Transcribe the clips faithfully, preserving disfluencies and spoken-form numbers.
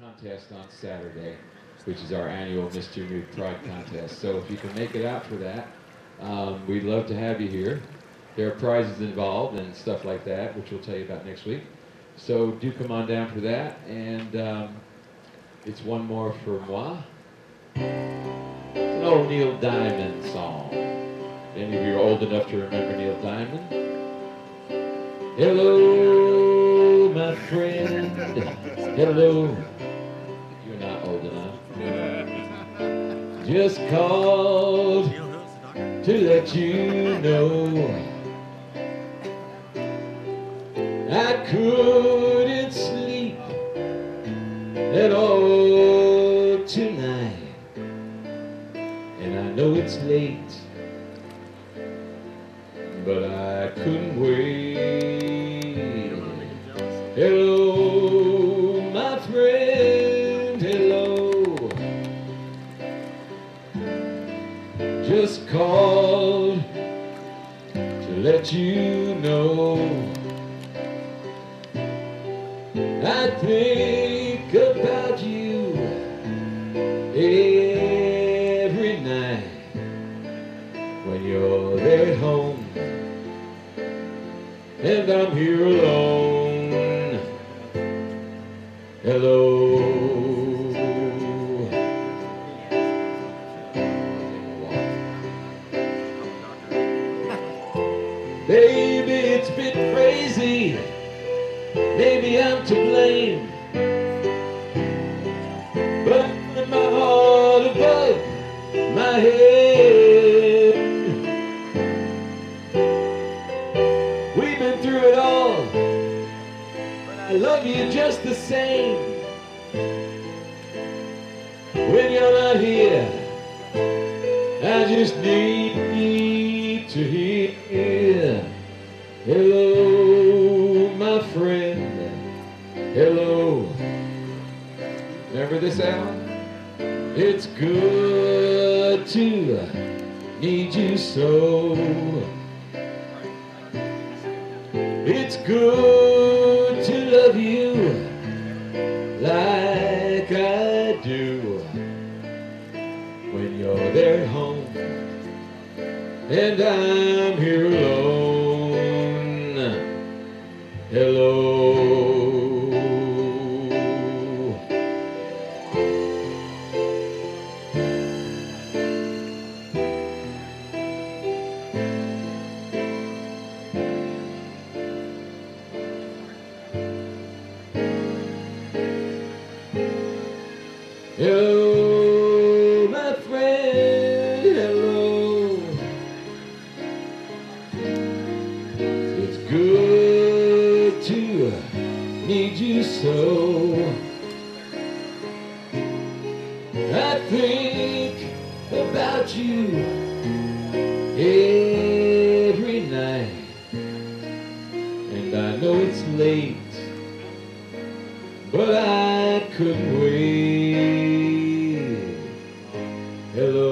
contest on Saturday, which is our annual Mister Nude Pride contest. So if you can make it out for that, um, we'd love to have you here. There are prizes involved and stuff like that, which we'll tell you about next week. So do come on down for that. And um, it's one more for moi. It's an old Neil Diamond song. Any of you are old enough to remember Neil Diamond? Hello, my friend. Hello. You're not old enough. Just called to let you know I couldn't sleep at all tonight, and I know it's late, but I couldn't wait. Hello, my friend, hello. Just called to let you know I think about you every night when you're there at home and I'm here alone. Hello. Baby, it's been crazy. Maybe I'm to blame, but with my heart above my head, we've been through it all, but I love you just the same. When you're not here, I just need to hear hello, my friend. Hello. Remember this, Al? It's good to need you so. It's good to love you like I do when you're there at home and I'm here alone. Hello. Hello, my friend, hello. It's good to need you so. I think about you every night, and I know it's late, but I couldn't wait. Hello,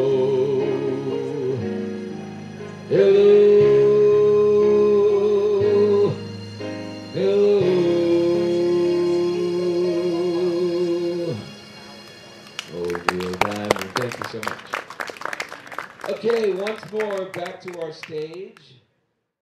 hello, hello. Oh, Neil Diamond, thank you so much. Okay, once more, back to our stage.